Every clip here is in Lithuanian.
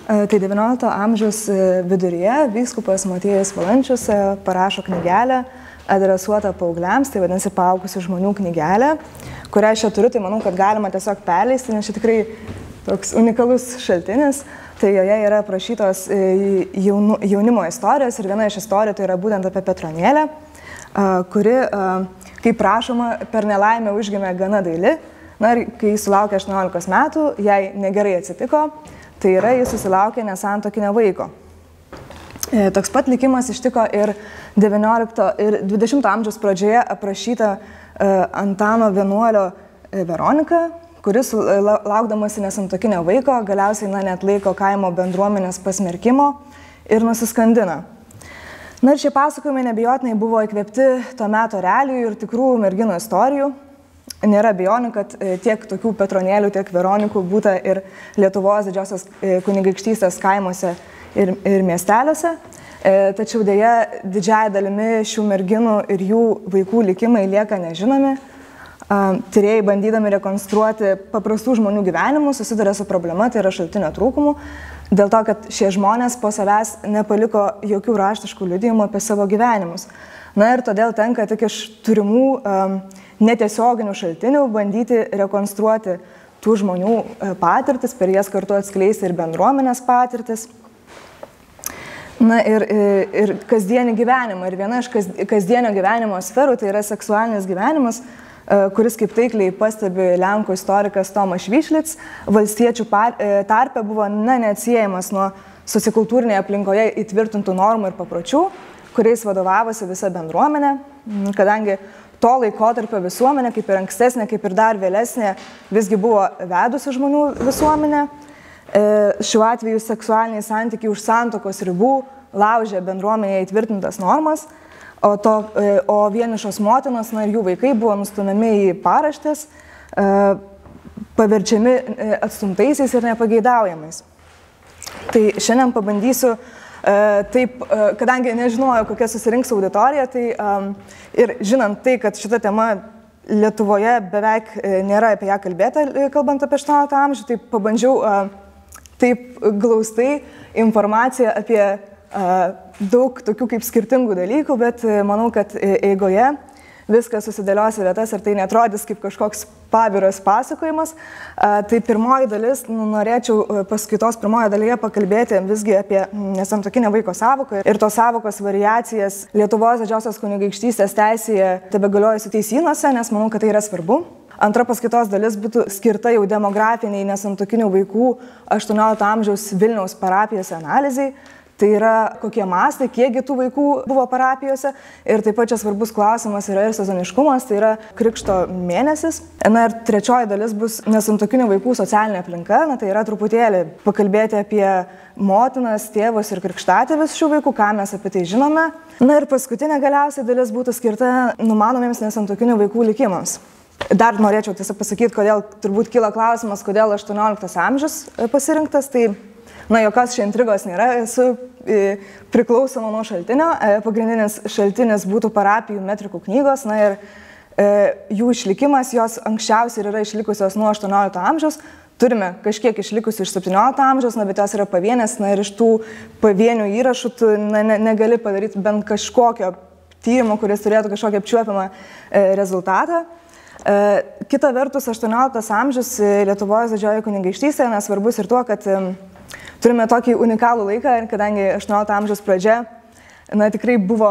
Tai XIX amžiaus viduryje vyskupas Motiejus Valančius parašo knygelę adresuotą paaugliams, tai vadinasi paaugusių žmonių knygelę, kurią aš čia turiu, tai manau, kad galima tiesiog perleisti, nes čia tikrai toks unikalus šaltinis. Tai joje yra aprašytos jaunimo istorijos ir viena iš istorijų tai yra būtent apie Petronėlę, kuri, kaip prašoma, per nelaimę užgimė gana daili. Na ir kai sulaukė 18 metų, jai negerai atsitiko, tai yra jis susilaukė nesantuokinio vaiko. Toks pat likimas ištiko ir 19 ir 20 amžiaus pradžioje aprašyta Antano vienuolio Veronika, kuris laukdamasi nesantuokinio vaiko galiausiai neatlaiko kaimo bendruomenės pasmerkimo ir nusiskandina. Na ir šie pasakojimai neabejotinai buvo įkvėpti to meto realijų ir tikrų merginų istorijų. Nėra abejonių, kad tiek tokių Petronėlių, tiek Veronikų būta ir Lietuvos didžiosios kunigaikštystės kaimuose ir miesteliuose. Tačiau dėja didžiąja dalimi šių merginų ir jų vaikų likimai lieka nežinomi. Tyrėjai bandydami rekonstruoti paprastų žmonių gyvenimus susiduria su problema, tai yra šaltinio trūkumų, dėl to, kad šie žmonės po savęs nepaliko jokių raštiškų liudijimų apie savo gyvenimus. Na ir todėl tenka tik iš turimų netiesioginių šaltinių bandyti rekonstruoti tų žmonių patirtis, per jas kartu atskleisti ir bendruomenės patirtis. Na ir kasdienį gyvenimą. Ir viena iš kasdienio gyvenimo sferų tai yra seksualinis gyvenimas, kuris kaip taikliai pastebi lenkų istorikas Tomas Švyšlic, valstiečių tarpe buvo neatsiejamas nuo susikultūrinėje aplinkoje įtvirtintų normų ir papročių, kuriais vadovavosi visa bendruomenė, kadangi to laikotarpio visuomenė, kaip ir ankstesnė, kaip ir dar vėlesnė, visgi buvo vedusi žmonių visuomenė. Šiuo atveju seksualiniai santykiai už santuokos ribų laužė bendruomenėje įtvirtintas normas, o vienišos motinos ir jų vaikai buvo nustumiami į paraštės, paverčiami atstumtaisiais ir nepageidaujamais. Tai šiandien pabandysiu taip, kadangi nežinojau, kokia susirinks auditorija, tai ir žinant tai, kad šita tema Lietuvoje beveik nėra apie ją kalbėta, kalbant apie 18 amžių, tai pabandžiau taip glaustai informaciją apie daug tokių kaip skirtingų dalykų, bet manau, kad eigoje viskas susidėlios į vietas ir tai netrodys kaip kažkoks pabiras pasakojimas. Tai pirmoji dalis, norėčiau paskaitos pirmoje dalyje pakalbėti visgi apie nesantuokinio vaiko sąvoką ir tos sąvokos variacijas Lietuvos didžiosios kunigaikštystės teisėje tebegaliojusių teisynuose, nes manau, kad tai yra svarbu. Antra paskaitos dalis būtų skirta jau demografiniai nesantuokinių vaikų 18 amžiaus Vilniaus parapijose analizai. Tai yra kokie mastai, kiekgi tų vaikų buvo parapijose ir taip pat čia svarbus klausimas yra ir sezoniškumas, tai yra krikšto mėnesis. Na ir trečioji dalis bus nesantuokinių vaikų socialinė aplinka, tai yra truputėlį pakalbėti apie motinas, tėvus ir krikštatėvius šių vaikų, ką mes apie tai žinome. Na ir paskutinė galiausiai dalis būtų skirta numanomiems nesantuokinių vaikų likimams. Dar norėčiau tiesiog pasakyti, kodėl turbūt kyla klausimas, kodėl 18 amžius pasirinktas, tai jokios čia intrigos nėra, esu priklausoma nuo šaltinio. Pagrindinis šaltinis būtų parapijų metrikų knygos, ir jų išlikimas, jos anksčiausiai yra išlikusios nuo 18 amžiaus. Turime kažkiek išlikusių iš 17 amžiaus, bet jos yra pavienės, ir iš tų pavienių įrašų tu negali padaryti bent kažkokio tyrimo, kuris turėtų kažkokį apčiuopiamą rezultatą. Kita vertus, 18 amžius Lietuvos didžiojoje kunigaikštystėje svarbus ir tuo, kad turime tokį unikalų laiką, kadangi 18 amžiaus pradžia tikrai buvo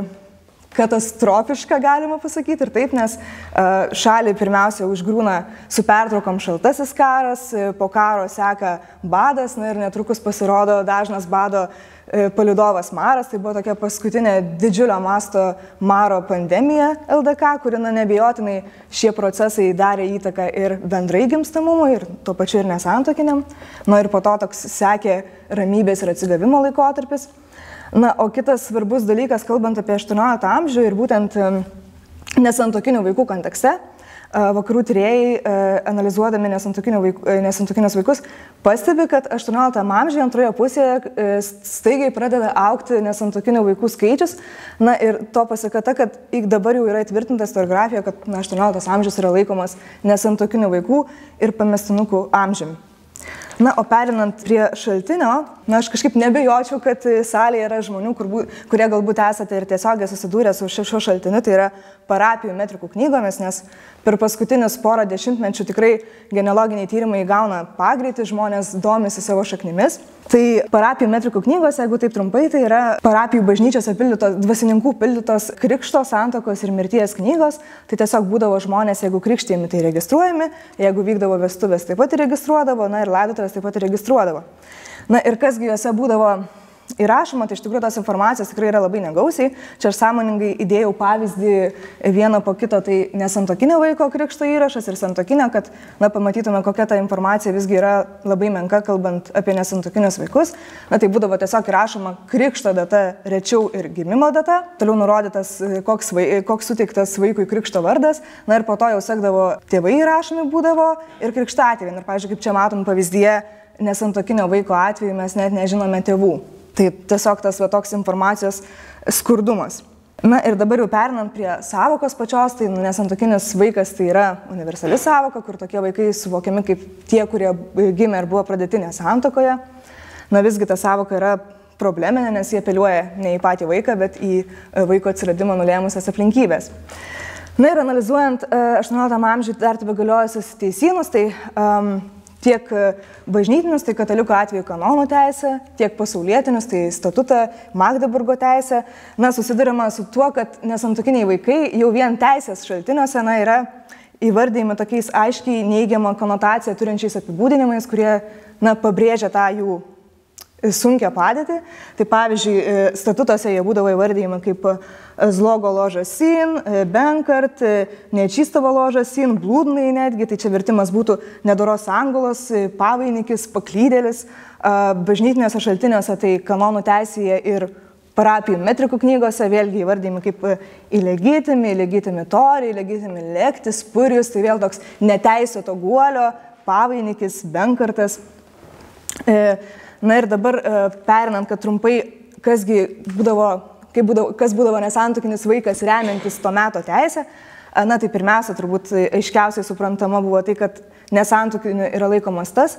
katastrofiška, galima pasakyti, ir taip, nes šalį pirmiausia užgrūna su pertraukom šaltasis karas, po karo seka badas, ir netrukus pasirodo dažnas bado palydovas maras. Tai buvo tokia paskutinė didžiulio masto maro pandemija LDK, kuri neabejotinai šie procesai darė įtaką ir bendrai gimstamumui, ir tuo pačiu ir nesantuokiniam. Ir po to toks sekė ramybės ir atsigavimo laikotarpis. O kitas svarbus dalykas, kalbant apie 18 amžių ir būtent nesantuokinių vaikų kontekste, vakarų tyrėjai, analizuodami nesantuokinius vaikus, pastebi, kad 18 amžiuje antroje pusėje staigiai pradeda augti nesantuokinių vaikų skaičius. Ir to pasekata, kad dabar jau yra įtvirtinta istoriografija, kad 18 amžius yra laikomas nesantuokinių vaikų ir pamestinukų amžiumi. Na, o perinant prie šaltinio, na, aš kažkaip nebejočiau, kad salėje yra žmonių, kurie galbūt esate ir tiesiogiai susidūrę su šiuo šaltiniu, tai yra parapijų metrikų knygomis, nes per paskutinius porą dešimtmečių tikrai genealoginiai tyrimai gauna pagreitį, žmonės domisi savo šaknimis. Tai parapijų metrikų knygos, jeigu taip trumpai, tai yra parapijų bažnyčiose pildytos, dvasininkų pildytos krikšto, santuokos ir mirties knygos. Tai tiesiog būdavo žmonės, jeigu krikštijami, tai registruojami, jeigu vykdavo vestuvės, taip pat registruodavo, na ir laidotuvės taip pat registruodavo. Na ir kasgi juose būdavo įrašoma, tai iš tikrųjų tos informacijos tikrai yra labai negausiai. Čia aš sąmoningai įdėjau pavyzdį vieną po kito, tai nesantuokinio vaiko krikšto įrašas ir santuokinio, kad na, pamatytume, kokia ta informacija visgi yra labai menka, kalbant apie nesantuokinius vaikus. Na tai būdavo tiesiog įrašoma krikšto data, rečiau ir gimimo data, toliau nurodytas, koks suteiktas vaikui krikšto vardas, na ir po to jau sekdavo tėvai įrašomi būdavo ir krikštatėviai. Ir, pavyzdžiui, kaip čia matom pavyzdyje, nesantuokinio vaiko atveju mes net nežinome tėvų. Tai tiesiog tas toks informacijos skurdumas. Na ir dabar jau perinant prie savokos pačios, tai nesantuokinis vaikas tai yra universali savoka, kur tokie vaikai suvokiami kaip tie, kurie gimė ir buvo pradėti nesantuokoje. Na visgi ta savoka yra probleminė, nes jie apeliuoja ne į patį vaiką, bet į vaiko atsiradimą nulėmusias aplinkybės. Na ir analizuojant 18 amžiuje dar tebegaliojusius teisynus, tai tiek bažnytinius, tai katalikų atveju kanonų teisė, tiek pasaulietinius, tai statutą Magdeburgo teisė. Na, susidurima su tuo, kad nesantuokiniai vaikai jau vien teisės šaltiniuose yra įvardėjami tokiais aiškiai neigiamą konotaciją turinčiais apibūdinimais, kurie pabrėžia tą jų sunkią padėtį. Tai pavyzdžiui, statutuose jie būdavo įvardėjami kaip zlogo ložas sin, benkart, nečystavo ložas sin, blūdnai netgi, tai čia vertimas būtų nedoros angolos, pavainikis, paklydėlis. Bažnytiniuose šaltiniuose tai kanonų teisėje ir parapijų metrikų knygose vėlgi įvardėjami kaip ilegitimi, ilegitimi tori, ilegitimi lektis, purijus, tai vėl toks neteisėto guolio, pavainikis, benkartas. Na ir dabar perinant, kad trumpai, kas būdavo nesantuokinis vaikas remiantis to meto teisę, na tai pirmiausia, turbūt aiškiausiai suprantama buvo tai, kad nesantuokiniu yra laikomas tas,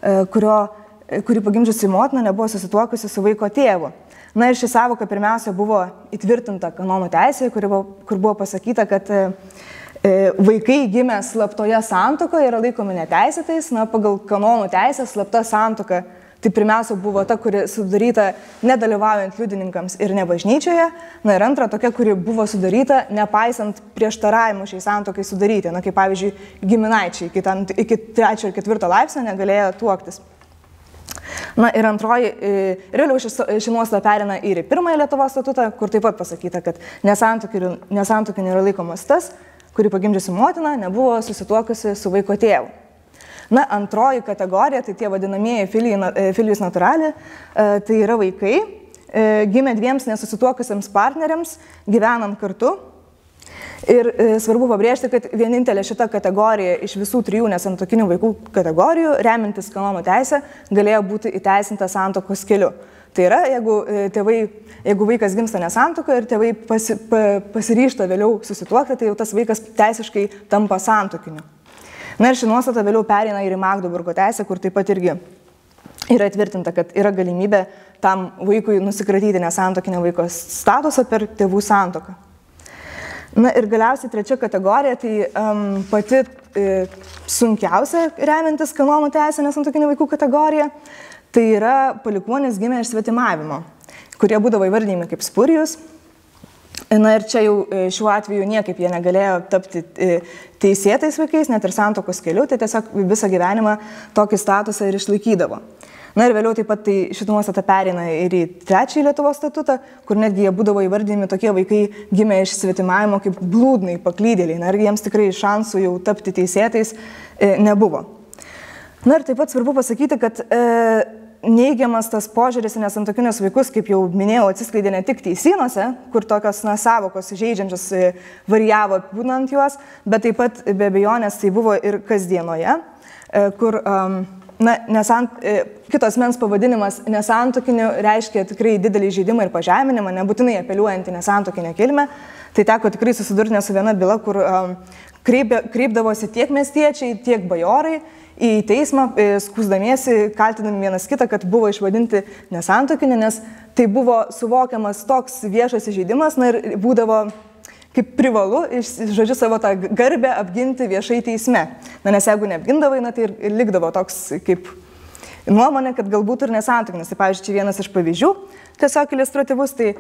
kurį pagimdžiusi motina nebuvo susituokusi su vaiko tėvu. Na ir ši savoka pirmiausia buvo įtvirtinta kanonų teisėje, kur buvo pasakyta, kad vaikai gimę slaptoje santuokoje yra laikomi neteisėtais. Na, pagal kanonų teisę slapta santuoka tai pirmiausia buvo ta, kuri sudaryta nedalyvaujant liudininkams ir ne bažnyčioje. Na ir antra, tokia, kuri buvo sudaryta nepaisant prieštaravimų šiai santuokai sudaryti. Na, kaip pavyzdžiui, giminaičiai iki 3 ir 4 laipsnio negalėjo tuoktis. Na ir antroji, realiau ši nuostata perina ir į 1 Lietuvos statutą, kur taip pat pasakyta, kad nesantuokiniu yra laikomas tas, kuri pagimdžiusi motina nebuvo susituokusi su vaiko tėvu. Na, antroji kategorija, tai tie vadinamieji filijus natūrali, tai yra vaikai, gimę dviems nesusituokusiems partneriams, gyvenant kartu. Ir svarbu pabrėžti, kad vienintelė šita kategorija iš visų 3 nesantuokinių vaikų kategorijų, remintis kanonų teisę, galėjo būti įteisinta santuokos keliu. Tai yra, jeigu vaikas gimsta nesantuokoje ir tėvai pasiryžta vėliau susituokti, tai jau tas vaikas teisiškai tampa santuokiniu. Na ir ši nuostata vėliau pereina ir į Magdeburgo teisę, kur taip pat irgi yra įtvirtinta, kad yra galimybė tam vaikui nusikratyti nesantuokinio vaiko statusą per tėvų santuoką. Na ir galiausiai 3 kategorija, tai pati sunkiausia remiantis kanonų teisę nesantuokinio vaikų kategorija, tai yra palikuonys gimę iš svetimavimo, kurie būdavo įvardijami kaip spurijus. Na ir čia jau šiuo atveju niekaip jie negalėjo tapti teisėtais vaikais, net ir santuokos keliu, tai tiesiog visą gyvenimą tokį statusą ir išlaikydavo. Na ir vėliau taip pat šitą nuostatą pereina ir į 3 Lietuvos statutą, kur netgi jie būdavo įvardinami tokie vaikai gimę iš svetimavimo kaip blūdnai, paklydėliai. Na ir jiems tikrai šansų jau tapti teisėtais nebuvo. Na ir taip pat svarbu pasakyti, kad neigiamas tas požiūris į nesantuokinius vaikus, kaip jau minėjau, atsiskleidė ne tik teisynuose, kur tokios savokos žeidžiančios varijavo apibūdinant juos, bet taip pat be abejonės tai buvo ir kasdienoje, kur kitos mens pavadinimas nesantuokiniu reiškia tikrai didelį žeidimą ir pažeminimą, nebūtinai apeliuojant į nesantuokinę kilmę. Tai teko tikrai susidurti su viena byla, kur kreipdavosi tiek miestiečiai, tiek bajorai į teismą, skųsdamiesi, kaltinami vienas kitą, kad buvo išvadinti nesantuokinį, nes tai buvo suvokiamas toks viešas įžeidimas, na ir būdavo kaip privalu, žodžiu, savo tą garbę apginti viešai teisme. Na, nes jeigu neapgindavai, na, tai ir likdavo toks kaip nuomonė, kad galbūt ir nesantuokinis. Tai, pavyzdžiui, čia vienas iš pavyzdžių, tiesiog iliustratyvus, tai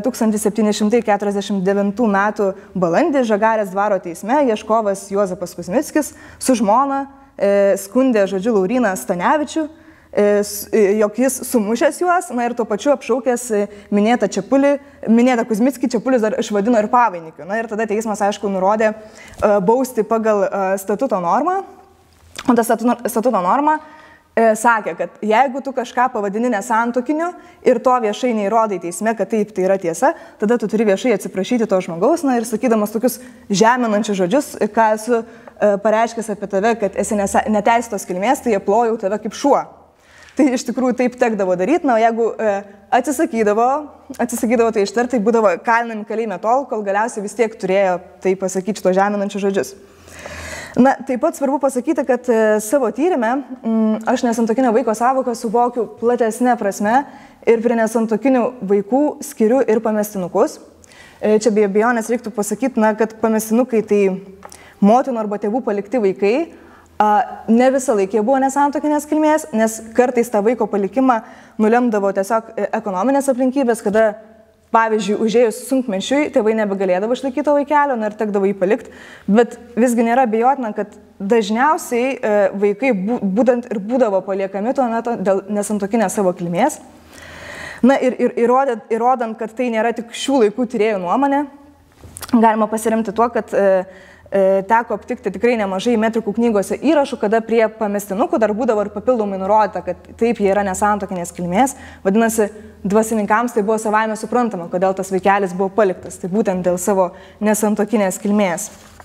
1749 metų balandį Žagarės dvaro teisme ieškovas Juozapas Kuzmickis su žmona skundė, žodžiu, Lauryną Stanevičių, jog jis sumušęs juos, na ir tuo pačiu apšaukęs minėtą Kuzmickį, Čepulis dar išvadino ir pavainikiu. Na ir tada teismas, aišku, nurodė bausti pagal statuto normą, o ta statuto norma sakė, kad jeigu tu kažką pavadini nesantuokiniu ir to viešai neįrodai teisme, kad taip tai yra tiesa, tada tu turi viešai atsiprašyti to žmogaus, na ir sakydamas tokius žeminančius žodžius, ką esu pareiškęs apie tave, kad esi neteisėtos kilmės, tai jie plojau tave kaip šuo. Tai iš tikrųjų taip tekdavo daryti, na, o jeigu atsisakydavo tai ištarti, tai būdavo kalinami kalėjime tol, kol galiausiai vis tiek turėjo tai pasakyti šito žeminančius žodžius. Na, taip pat svarbu pasakyti, kad savo tyrime aš nesantuokinio vaiko sąvoką suvokiu platesnė prasme ir prie nesantokinių vaikų skiriu ir pamestinukus. Čia be abejonės reiktų pasakyti, na, kad pamestinukai tai motinų arba tėvų palikti vaikai, ne visą laiką jie buvo nesantuokinės kilmės, nes kartais tą vaiko palikimą nulemdavo tiesiog ekonominės aplinkybės, kada, pavyzdžiui, užėjus sunkmečiui, tėvai nebegalėdavo išlaikyti to vaikelio, ir tekdavo jį palikti, bet visgi nėra abejotina, kad dažniausiai vaikai būtent ir būdavo paliekami tuo metu dėl nesantuokinės savo kilmės. Na ir įrodant, kad tai nėra tik šių laikų tyrėjų nuomonė, galima pasiremti tuo, kad teko aptikti tikrai nemažai metrikų knygose įrašų, kada prie pamestinukų dar būdavo ir papildomai nurodyta, kad taip jie yra nesantuokinės kilmės. Vadinasi, dvasininkams tai buvo savaime suprantama, kodėl tas vaikelis buvo paliktas. Tai būtent dėl savo nesantuokinės kilmės.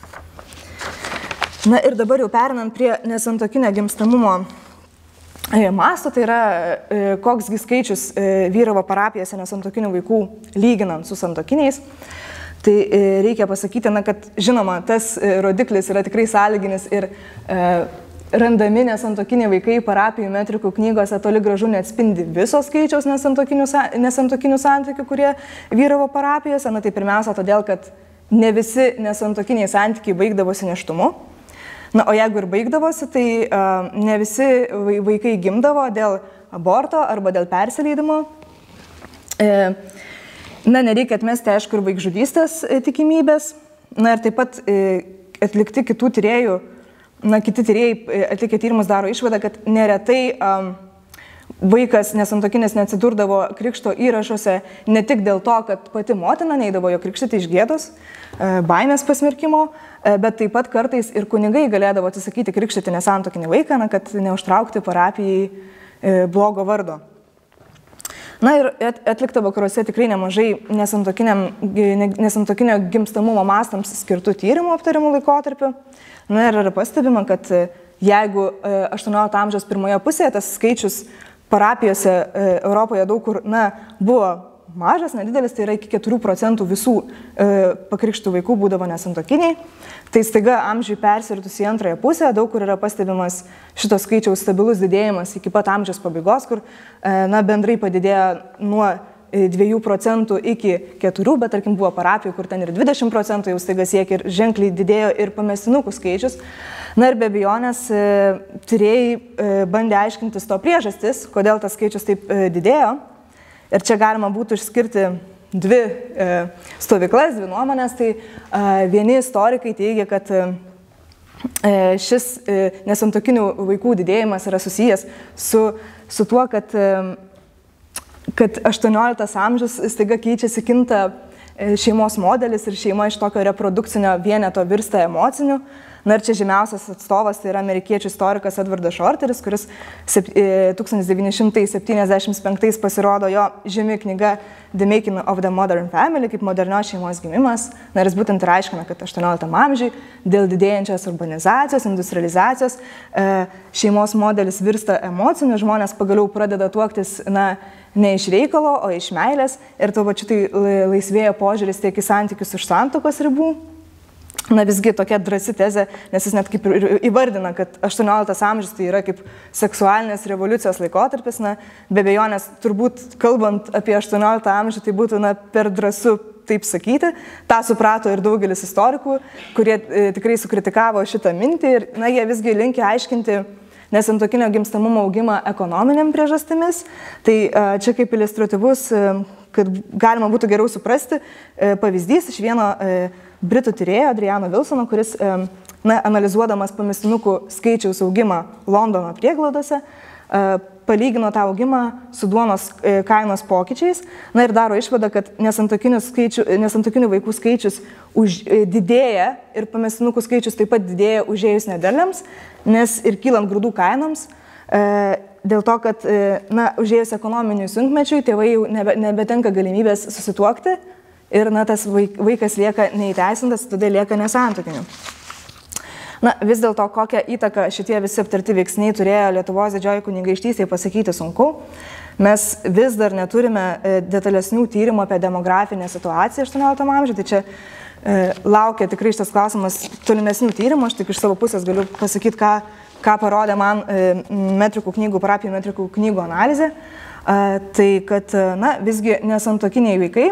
Na ir dabar jau perinant prie nesantuokinio gimstamumo masto, tai yra koksgi skaičius vyravo parapijose nesantuokinių vaikų lyginant su santuokiniais. Tai reikia pasakyti, na, kad žinoma, tas rodiklis yra tikrai sąlyginis ir randami nesantuokiniai vaikai parapijų metrikų knygose toli gražu neatspindi viso skaičiaus nesantuokinių santykių, kurie vyravo parapijose. Na, tai pirmiausia todėl, kad ne visi nesantuokiniai santykiai baigdavosi nėštumu. Na, o jeigu ir baigdavosi, tai ne visi vaikai gimdavo dėl aborto arba dėl persileidimo. Na, nereikia atmesti, aišku, ir vaikžudystės tikimybės. Na, ir taip pat atlikti kitų tyrėjų, kiti tyrėjai atlikę tyrimus daro išvadą, kad neretai vaikas nesantuokinis neatsidurdavo krikšto įrašuose ne tik dėl to, kad pati motina neidavo jo krikštyti iš gėdos, baimės pasmerkimo, bet taip pat kartais ir kunigai galėdavo atsisakyti krikštyti nesantuokinį vaiką, kad neužtraukti parapijai blogo vardo. Na ir atlikta vakaruose tikrai nemažai nesantuokinio gimstamumo mastams skirtų tyrimų aptarimų laikotarpiu. Na ir yra pastebima, kad jeigu 18 amžiaus pirmoje pusėje tas skaičius parapijose Europoje daug kur buvo mažas, nedidelis, tai yra iki 4% visų pakrikštų vaikų būdavo nesantuokiniai. Tai staiga amžiui persiritus į antrąją pusę, daug kur yra pastebimas šito skaičiaus stabilus didėjimas iki pat amžiaus pabaigos, kur bendrai padidėjo nuo 2% iki 4%, bet tarkim buvo parapijų, kur ten ir 20% jau staiga siekia ir ženkliai didėjo ir pamestinukų skaičius. Na ir be abejonės tyrėjai bandė aiškintis to priežastis, kodėl tas skaičius taip didėjo. Ir čia galima būtų išskirti dvi stovyklas, dvi nuomonės. Tai vieni istorikai teigia, kad šis nesantuokinių vaikų didėjimas yra susijęs su tuo, kad 18 amžius staiga keičiasi, kinta šeimos modelis ir šeima iš tokio reprodukcinio vieneto virsta emociniu. Na ir čia žymiausias atstovas tai yra amerikiečių istorikas Edvardas Shorteris, kuris 1975 pasirodo jo žymi knyga The Making of the Modern Family, kaip modernios šeimos gimimas. Na ir jis būtent ir aiškina, kad 18 amžiui dėl didėjančios urbanizacijos, industrializacijos šeimos modelis virsta emociniu, žmonės pagaliau pradeda tuoktis ne iš reikalo, o iš meilės ir tuo pačiu tai laisvėja požiūris tiek į santykius už santuokos ribų. visgi tokia drąsi tezė, nes jis net kaip ir įvardina, kad 18 amžius tai yra kaip seksualinės revoliucijos laikotarpis, be abejonės turbūt kalbant apie 18 amžių tai būtų per drąsu taip sakyti. Ta suprato ir daugelis istorikų, kurie tikrai sukritikavo šitą mintį ir jie visgi linkia aiškinti nesantuokinio gimstamumo augimą ekonominiam priežastimis. Tai čia kaip iliustratyvus, kad galima būtų geriau suprasti, pavyzdys iš vieno britų tyrėjo Adriano Wilsono, kuris analizuodamas pamestinukų skaičiaus augimą Londono prieglaudose, palygino tą augimą su duonos kainos pokyčiais ir daro išvadą, kad nesantuokinių vaikų skaičius didėja ir pamestinukų skaičius taip pat didėja užėjus nederliams, nes ir kylant grūdų kainoms, dėl to, kad užėjus ekonominiui sunkmečiui tėvai jau nebetenka galimybės susituokti ir tas vaikas lieka neįteisintas, todėl lieka nesantuokiniu. Vis dėlto, kokią įtaką šitie visi aptarti veiksniai turėjo Lietuvos didžioji kunigaikštystei, pasakyti sunku. Mes vis dar neturime detalesnių tyrimų apie demografinę situaciją 18 amžiuje, tai čia laukia tikrai šitas klausimas tolimesnių tyrimų. Aš tik iš savo pusės galiu pasakyti, ką parodė man parapijų metrikų knygų analizė. Tai kad visgi nesantuokiniai vaikai,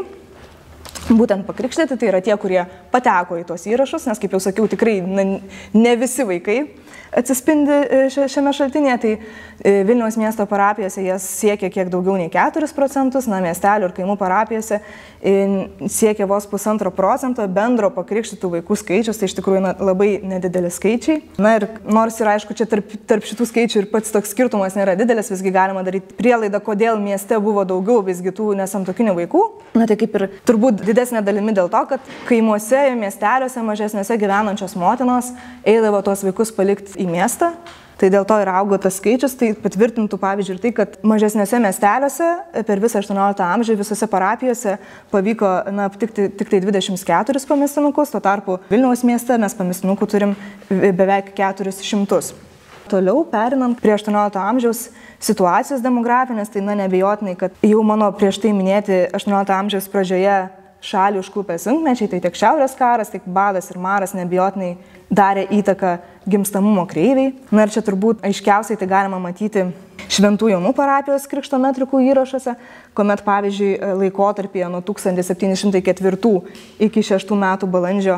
būtent pakrikštyti, tai yra tie, kurie pateko į tuos įrašus, nes, kaip jau sakiau, tikrai ne visi vaikai atsispindi šiame šaltinėje, tai Vilniaus miesto parapijose jas siekia kiek daugiau nei 4%, miestelių ir kaimų parapijose siekia vos 1,5% bendro pakrikštytų vaikų skaičius, tai iš tikrųjų labai nedideli skaičiai. Ir nors ir aišku, čia tarp šitų skaičių ir pats toks skirtumas nėra didelis, visgi galima daryti prielaidą, kodėl mieste buvo daugiau visgi tų nesantuokinių vaikų. Tai kaip ir turbūt didesnė dalimi dėl to, kad kaimuose ir miesteliuose mažesniuose gyvenančios motinos eidavo tuos vaikus palikti į miestą, tai dėl to ir augo tas skaičius, tai patvirtintų pavyzdžiui ir tai, kad mažesniuose miesteliuose per visą 18 amžių visose parapijose pavyko aptikti tik tai 24 pamestinukus, tuo tarpu Vilniaus mieste mes pamestinukų turim beveik 400. Toliau perinant prie 18 amžiaus situacijos demografinės, tai neabejotinai, kad jau mano prieš tai minėti 18 amžiaus pradžioje šalį užklupę sunkmečiai, tai tiek šiaurės karas, tiek badas ir maras neabejotinai darė įtaką gimstamumo kreiviai. Ir čia turbūt aiškiausiai tai galima matyti Šventų Jonų parapijos krikšto metrikų įrašuose, kuomet pavyzdžiui laikotarpyje nuo 1704 iki 6 metų balandžio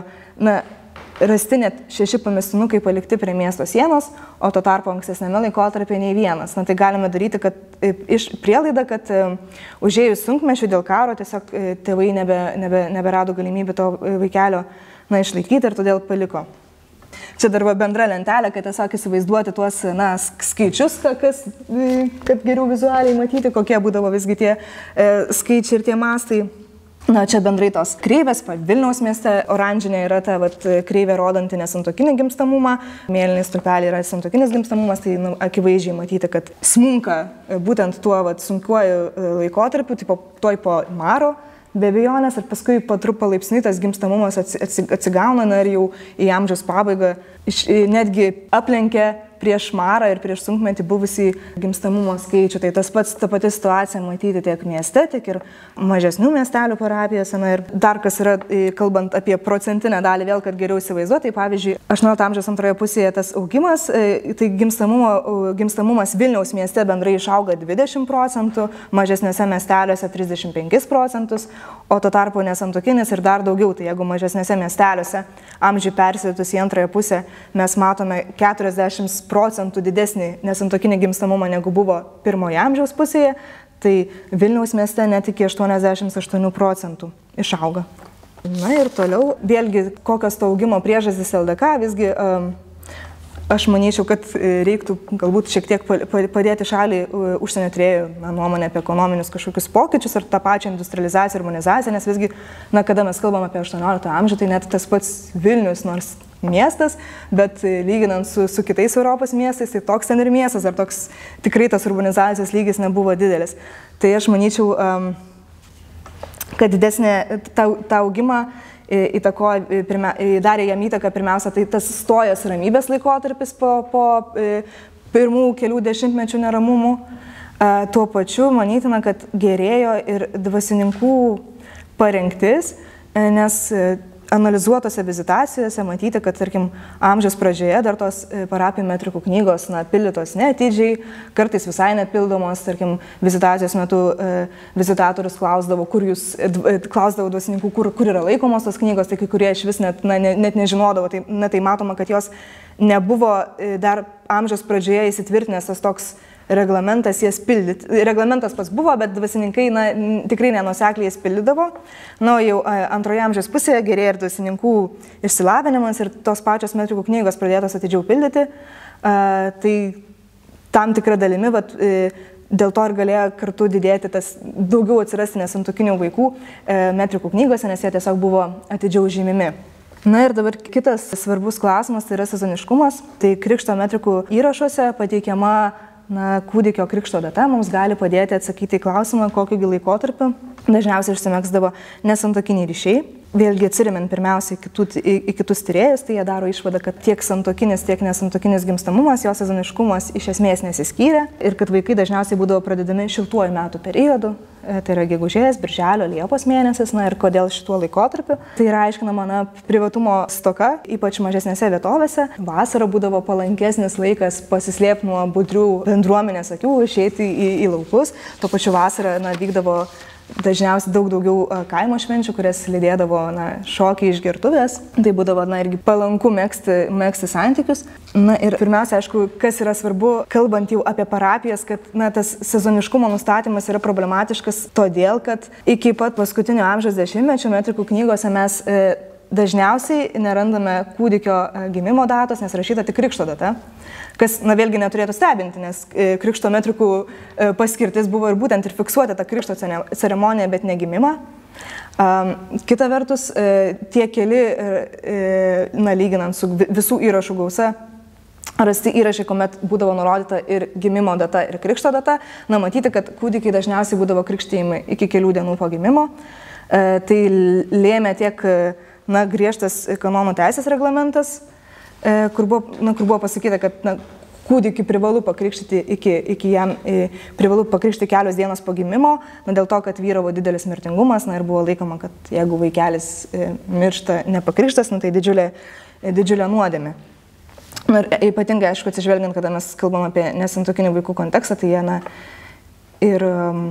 rasti net 6 pamestinukai palikti prie miesto sienos, o tuo tarpu ankstesnėme laikotarpyje nei vienas. Tai galime daryti prielaidą, kad užėjus sunkmečiui dėl karo tiesiog tėvai neberado galimybę to vaikelio išlaikyti ir todėl paliko. Čia dar bendra lentelė, kad tiesiog įsivaizduoti tuos skaičius, kad geriau vizualiai matyti, kokie būdavo visgi tie skaičiai ir tie mastai. Čia bendrai tos kreivės, Vilniaus mieste oranžinė yra ta kreivė rodanti nesantuokinį gimstamumą, mėlyniai stulpeliai yra santuokinis gimstamumas, tai akivaizdžiai matyti, kad smunka būtent tuo sunkiuoju laikotarpiu, tuoj po maro, be abejonės, ir paskui palaipsniui tas gimstamumas atsigauna ir jau į amžiaus pabaigą netgi aplenkia prieš marą ir prieš sunkmetį buvusį gimstamumo skaičių. Tai ta pati situacija matyti tiek mieste, tiek ir mažesnių miestelių parapijose. Ir dar kas yra, kalbant apie procentinę dalį, vėl kad geriau įsivaizduoti, tai pavyzdžiui, 18 amžiaus antroje pusėje tas augimas, tai gimstamumas Vilniaus mieste bendrai išauga 20%, mažesniuose miesteliuose 35%, o tuo tarpu nesantuokinis ir dar daugiau. Tai jeigu mažesniuose miesteliuose amžiui persiritus į antrąją pusę mes matome 40% didesnį nesantuokinį gimstamumą negu buvo pirmoje amžiaus pusėje, tai Vilniaus mieste net iki 88% išauga. Ir toliau, vėlgi, kokios to augimo priežastys LDK, visgi aš manyčiau, kad reiktų galbūt šiek tiek padėti šaliai užsienio tyrėjų nuomonę apie ekonominius kažkokius pokyčius ir tą pačią industrializaciją, urbanizaciją, nes visgi, kada mes kalbam apie 18 amžių, tai net tas pats Vilnius, nors miestas, bet lyginant su kitais Europos miestais, tai toks ten ir miestas, ar toks tikrai tas urbanizacijos lygis nebuvo didelis. Tai aš manyčiau, kad didesnė tą augimą darė jam įtaką pirmiausia, tai tas stojas ramybės laikotarpis po pirmų kelių dešimtmečių neramumų. Tuo pačiu manytina, kad gerėjo ir dvasininkų parengtis, nes analizuotose vizitacijose matyti, kad, tarkim, amžiaus pradžioje dar tos parapijų metrikų knygos, pildytos neatidžiai, kartais visai nepildomos, tarkim, vizitacijos metu vizitatorius klausdavo dvasininkų, kur yra laikomos tos knygos, tai kai kurie iš vis net nežinodavo, tai matoma, kad jos nebuvo dar amžiaus pradžioje įsitvirtinęs tas toks reglamentas jas pildyti. Reglamentas pats buvo, bet dvasininkai tikrai nenuosekliai jas pildydavo. Jau antroje amžiaus pusėje gerėja ir dvasininkų išsilavinimas ir tos pačios metrikų knygos pradėtos atidžiau pildyti. Tai tam tikra dalimi, dėl to ir galėjo kartu didėti tas daugiau atsirasti nesantuokinių vaikų metrikų knygose, nes jie tiesiog buvo atidžiau žymimi. Ir dabar kitas svarbus klausimas, tai yra sezoniškumas. Tai krikšto metrikų įrašuose pateikiama kūdikio krikšto data mums gali padėti atsakyti į klausimą, kokiu laikotarpiu dažniausiai užsimegzdavo nesantuokiniai ryšiai. Vėlgi atsiremiant pirmiausiai į kitus tyrėjus, tai jie daro išvadą, kad tiek santuokinis, tiek nesantuokinis gimstamumas, jo sezoniškumas iš esmės nesiskyrė ir kad vaikai dažniausiai būdavo pradedami šiltuoju metų periodu, tai yra gegužės, birželio, liepos mėnesis, ir kodėl šituo laikotarpiu. Tai yra aiškinama privatumo stoka, ypač mažesnėse vietovėse. Vasara būdavo palankesnis laikas pasislėpti nuo budrių bendruomenės akių, išeiti į laukus. Tuo pačiu vasarą vykdavo dažniausiai daug daugiau kaimo švenčių, kurias lydėdavo šokiai iš gertuvės. Tai būdavo irgi palanku megzti santykius. Ir pirmiausia, aišku, kas yra svarbu, kalbant jau apie parapijas, kad tas sezoniškumo nustatymas yra problematiškas todėl, kad iki pat paskutinio amžiaus dešimtmečio metrikų knygose mes dažniausiai nerandame kūdikio gimimo datos, nes rašyta tik krikšto data, kas vėlgi neturėtų stebinti, nes krikšto metrikų paskirtis buvo ir būtent ir fiksuoti tą krikšto ceremoniją, bet ne gimimą. Kita vertus, tie keli, lyginant su visų įrašų gausa, rasti įrašai, kuomet būdavo nurodyta ir gimimo data, ir krikšto data, matyti, kad kūdikiai dažniausiai būdavo krikštijami iki kelių dienų po gimimo. Tai lėmė tiek griežtas kanonų teisės reglamentas, kur buvo pasakyta, kad kūdikį privalu pakrikštyti privalu pakrikštyti kelios dienos po gimimo, dėl to, kad vyravo didelis mirtingumas, ir buvo laikoma, kad jeigu vaikelis miršta nepakrikštas, tai didžiulė nuodėmė. Ir ypatingai, aišku, atsižvelgiant, kada mes kalbam apie nesantuokinių vaikų kontekstą, tai jie ir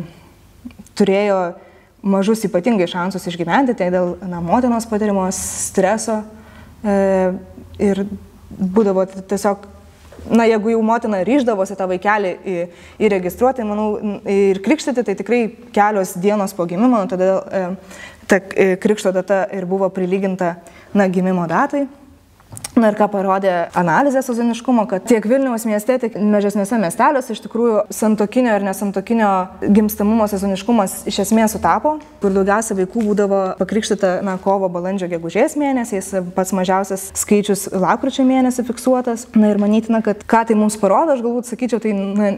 turėjo mažus ypatingai šansus išgyventi, tai dėl motinos patirimo streso ir būdavo tiesiog, jeigu jau motina ryždavosi tą vaikelį įregistruoti, manau, ir krikštyti, tai tikrai kelios dienos po gimimo, todėl ta krikšto data ir buvo prilyginta gimimo datai. Ir ką parodė analizė sezoniškumo, kad tiek Vilniaus mieste, tiek mažesniuose miesteliuose iš tikrųjų santuokinio ir nesantuokinio gimstamumo sezoniškumas iš esmės sutapo, kur daugiausia vaikų būdavo pakrikštyta kovo, balandžio, gegužės mėnesiais, pats mažiausias skaičius lapkričio mėnesį fiksuotas. Ir manytina, kad ką tai mums parodo, aš galbūt sakyčiau, tai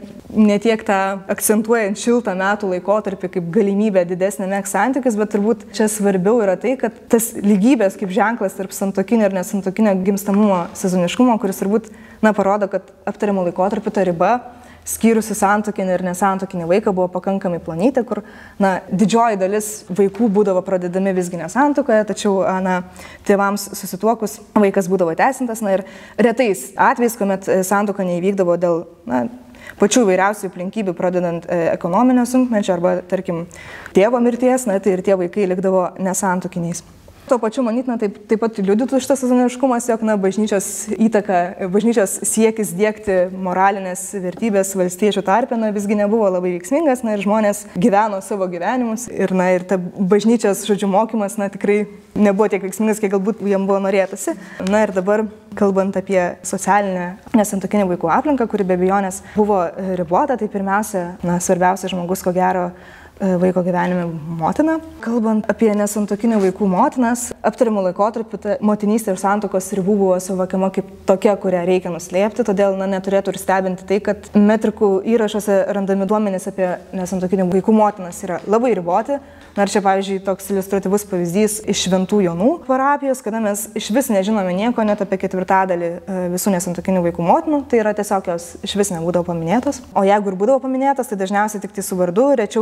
ne tiek tą akcentuojant šiltą metų laikotarpį kaip galimybę didesnė megzti santykius, bet turbūt čia svarbiau yra tai, kad tas lygybės kaip ženklas tarp santuokinio ir nesantuokinio gimstamumo sezoniškumo, kuris turbūt parodo, kad aptariamo laikotarpio ta riba, skyrusi santuokinį ir nesantuokinį vaiką, buvo pakankamai plonytė, kur didžioji dalis vaikų būdavo pradedami visgi nesantuokoje, tačiau tėvams susituokus vaikas būdavo teisintas. Ir retais atvejais, kuomet santuoka neįvykdavo dėl pačių įvairiausių aplinkybių, pradedant ekonominio sunkmečio arba, tarkim, tėvo mirties, tai ir tie vaikai likdavo nesantuokiniais. Tuo pačiu, manytina, taip pat liudytų šitas sezoniškumas, jog bažnyčios įtaka, bažnyčios siekis diegti moralinės vertybės valstiečių tarpe visgi nebuvo labai veiksmingas, ir žmonės gyveno savo gyvenimus ir ta bažnyčios, mokymas tikrai nebuvo tiek veiksmingas, kiek galbūt jam buvo norėtasi. Ir dabar, kalbant apie socialinę nesantuokinę vaikų aplinką, kuri be abejonės buvo ribota, tai pirmiausia, svarbiausias žmogus, ko gero, vaiko gyvenime motina. Kalbant apie nesantuokinių vaikų motinas, aptariamų laikotarpiu motinystė ir santuokos ribų buvo suvokiama kaip tokia, kurią reikia nuslėpti, todėl neturėtų ir stebinti tai, kad metrikų įrašuose randami duomenys apie nesantuokinių vaikų motinas yra labai riboti. Ir čia, pavyzdžiui, toks iliustratyvus pavyzdys iš Šventų Jonų parapijos, kada mes iš vis nežinome nieko net apie ketvirtadalį visų nesantuokinių vaikų motinų, tai yra tiesiog jos iš vis nebūdavo paminėtos. O jeigu ir būdavo paminėtos, tai dažniausiai tik tai su vardu, rečiau su pavarde.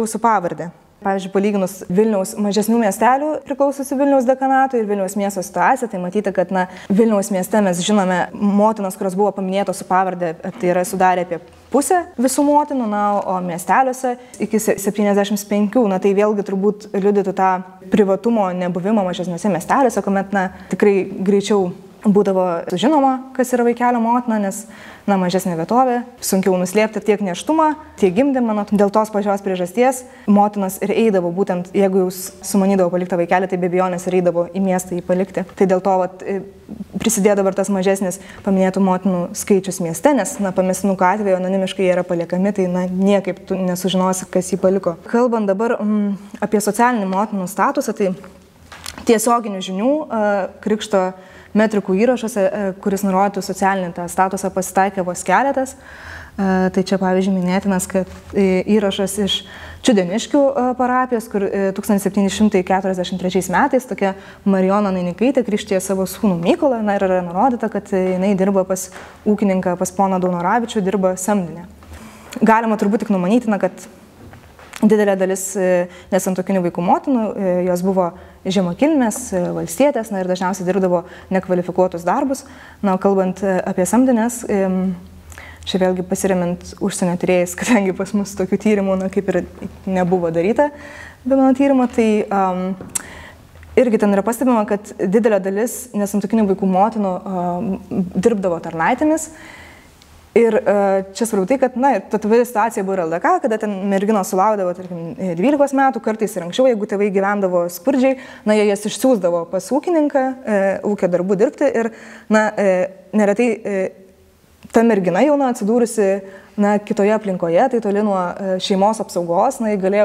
pavardę. Pavyzdžiui, palyginus Vilniaus mažesnių miestelių priklausiusių Vilniaus dekanatui ir Vilniaus miesto situaciją, tai matyti, kad Vilniaus mieste mes žinome motinas, kurios buvo paminėtos su pavardė, tai yra sudarė apie pusę visų motinų, o miesteliuose iki 75, tai vėlgi turbūt liudytų tą privatumo nebuvimą mažesniuose miesteliuose, kuomet tikrai greičiau būdavo žinoma, kas yra vaikelio motina, nes mažesnė vietovė, sunkiau nuslėpti tiek nėštumą, tiek gimdymą. Dėl tos pačios priežasties motinas ir eidavo, būtent jeigu jūs sumanydavo palikti vaikelį, tai be abejonės ir eidavo į miestą jį palikti. Tai dėl to prisidėjo dabar tas mažesnis paminėtų motinų skaičius mieste, nes pamestinukų atveju anonimiškai jie yra paliekami, tai niekaip tu nesužinosi, kas jį paliko. Kalbant dabar apie socialinį motinų statusą, tai tiesioginių žinių krikšto metrikų įrašuose, kuris nurodytų socialinį tą statusą, pasitaikė vos keletas. Tai čia, pavyzdžiui, minėtinas, kad įrašas iš Čiudeniškių parapijos, kur 1743 metais tokia Marijona Nainikaitė krikštijo savo sūnų Mykolą, ir yra nurodyta, kad jinai dirba pas ūkininką, pas poną Daunoravičių, dirba samdinę. Galima turbūt tik numanyti, kad didelė dalis nesantuokinių vaikų motinų, jos buvo žemakilmės, valstietės, ir dažniausiai dirbdavo nekvalifikuotus darbus. Kalbant apie samdines, čia vėlgi pasiremiant užsienio tyrėjais, kadangi pas mus tokių tyrimų kaip ir nebuvo daryta be mano tyrimo, tai irgi ten yra pastebima, kad didelė dalis nesantuokinių vaikų motinų dirbdavo tarnaitėmis. Ir čia svarbu tai, kad ta tvari situacija buvo ir LDK, kada ten merginos sulaukdavo, tarkim, 12 metų, kartais ir anksčiau, jeigu tėvai gyvendavo skurdžiai, jie jas išsiųsdavo pas ūkininką, ūkio darbų dirbti ir, neretai ta mergina jauna atsidūrusi, kitoje aplinkoje, tai toli nuo šeimos apsaugos,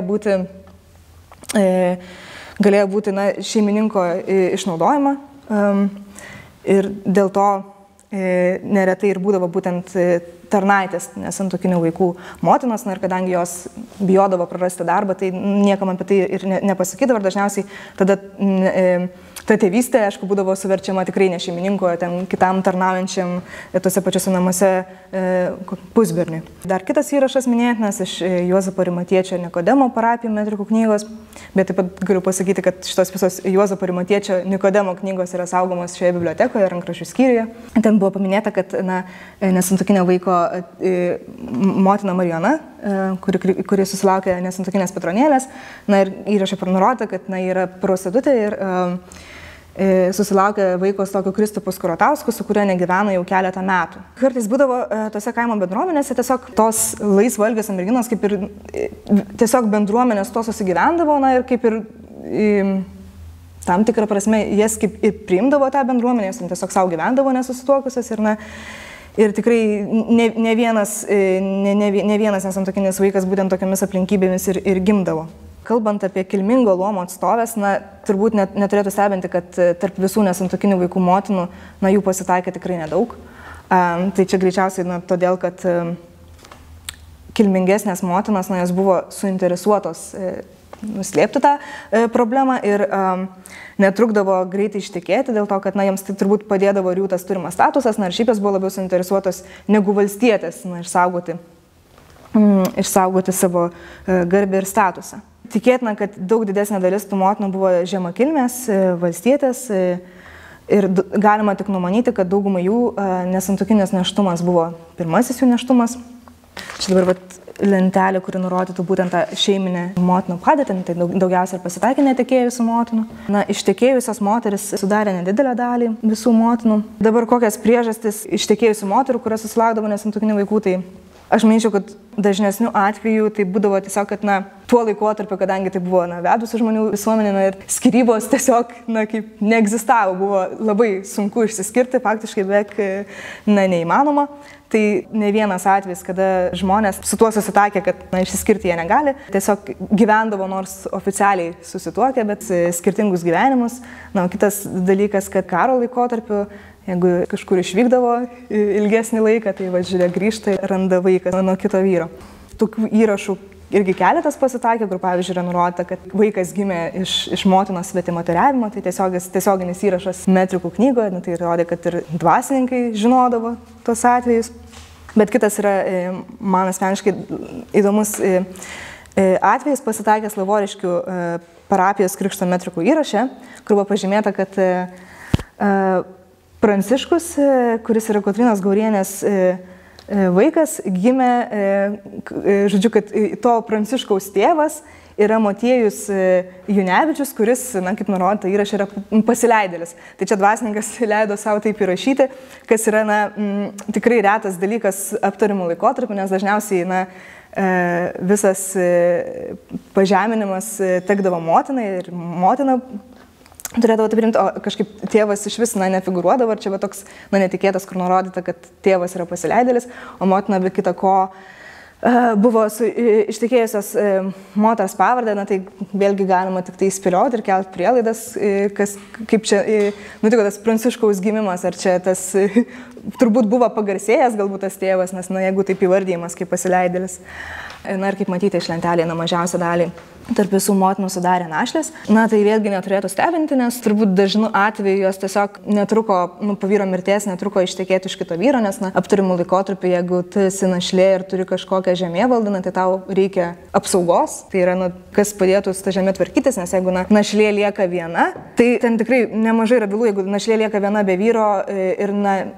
galėjo būti šeimininko išnaudojama ir dėl to neretai ir būdavo būtent tarnaitės nesantuokinių vaikų motinos, ir kadangi jos bijodavo prarasti darbą, tai niekam apie tai ir nepasakydavo, ir dažniausiai tada ta tėvystė, aišku, būdavo suverčiama tikrai ne šeimininko, ten kitam tarnaujančiam tuose pačiuose namuose pusberniui. Dar kitas įrašas minėtinas iš Juozapo Arimatiečio Nikodemo parapijų metrikų knygos, bet taip pat galiu pasakyti, kad šitos visos Juozapo Arimatiečio Nikodemo knygos yra saugomos šioje bibliotekoje, rankraščių skyriuje. Ten buvo paminėta, kad nesantuokinio vaiko motina Marijona, kuri susilaukė nesantuokinės patronėlės, ir įrašė nurodyta, kad yra prostitutė ir susilaukė vaikos tokio Kristupo Skorotausku, su kuriuo negyveno jau keletą metų. Kartais būdavo tose kaimo bendruomenėse tiesiog tos laisvo elgesio merginos, kaip ir tiesiog bendruomenės to susigyvendavo, ir kaip ir tam tikrą prasme jas kaip ir priimdavo tą bendruomenę, jos tiesiog savo gyvendavo nesusituokusios ir tikrai ne vienas nesantuokinis vaikas būtent tokiamis aplinkybėmis ir gimdavo. Kalbant apie kilmingo luomo atstovės, turbūt neturėtų stebinti, kad tarp visų nesantuokinių vaikų motinų, jų pasitaikė tikrai nedaug. Tai čia greičiausiai todėl, kad kilmingesnės motinos, jos buvo suinteresuotos nuslėpti tą problemą ir netrukdavo greitai ištekėti, dėl to, kad jiems tai turbūt padėdavo ir jų tas turimas statusas, ir šiaip jos buvo labiau suinteresuotos negu valstietės išsaugoti savo garbę ir statusą. Tikėtina, kad daug didesnė dalis tų motinų buvo žemakilmės, valstietės ir galima tik numanyti, kad daugumai jų nesantuokinis nėštumas buvo pirmasis jų nėštumas. Čia dabar lentelė, kuri nurodytų būtent tą šeiminę motinų padėtį, tai daugiausia ir pasitaikė netekėjusių motinų. Ištekėjusios moteris sudarė nedidelę dalį visų motinų. Dabar kokias priežastis ištekėjusių moterų, kurios susilaukdavo nesantuokinių vaikų, tai aš manyčiau, kad dažnesnių atvejų tai būdavo tiesiog, kad tuo laikotarpiu, kadangi tai buvo vedusių žmonių visuomenė ir skyrybos tiesiog kaip neegzistavo, buvo labai sunku išsiskirti, faktiškai beveik neįmanoma. Tai ne vienas atvejis, kada žmonės su tuo susitaikė, kad išsiskirti jie negali, tiesiog gyvendavo nors oficialiai susituokę, bet skirtingus gyvenimus. Kitas dalykas, kad karo laikotarpiu, jeigu kažkur išvykdavo ilgesnį laiką, tai žiūrėk, grįžta ir randa vaiką nuo kito vyro. Tokių įrašų irgi keletas pasitaikė, kur pavyzdžiui yra nurodyta, kad vaikas gimė iš motinos svetimoteriavimo, tai tiesioginis įrašas metrikų knygoje, tai rodė, kad ir dvasininkai žinodavo tos atvejus. Bet kitas yra man asmeniškai įdomus atvejis pasitaikęs Lavoriškių parapijos krikšto metrikų įraše, kur buvo pažymėta, kad Pranciškus, kuris yra Kotrynos Gaurienės vaikas, gimė, žodžiu, kad to Pranciškaus tėvas yra Motiejus Junevičius, kuris, kaip nurodyta, įraše yra pasileidėlis. Tai čia dvasininkas leido savo taip įrašyti, kas yra, tikrai retas dalykas aptarimų laikotarpiu, nes dažniausiai, visas pažeminimas tekdavo motinai ir motina turėdavo tai priimti, o kažkaip tėvas iš vis nefigūruodavo, ir čia va toks netikėtas, kur nurodyta, kad tėvas yra pasileidėlis, o motina be kita ko buvo ištekėjusios moters pavardę, tai vėlgi galima tik tai spėlioti ir kelti prielaidas, kaip čia nutiko tas Pranciškaus gimimas, ar čia tas turbūt buvo pagarsėjęs galbūt tas tėvas, nes jeigu taip įvardyjimas kaip pasileidėlis. Ir kaip matyti iš lentelėje, mažiausią dalį tarp visų motinų sudarė našlės. Tai vėlgi neturėtų stebinti, nes turbūt dažnu atveju jos tiesiog netruko, po vyro mirties netruko ištekėti iš kito vyro, nes aptarimų laikotarpį, jeigu tu esi našlė ir turi kažkokią žemėvaldą, tai tau reikia apsaugos, tai yra, kas padėtų su ta žemė tvarkytis, nes jeigu našlė lieka viena, tai ten tikrai nemažai yra bylų, jeigu našlė lieka viena be vyro ir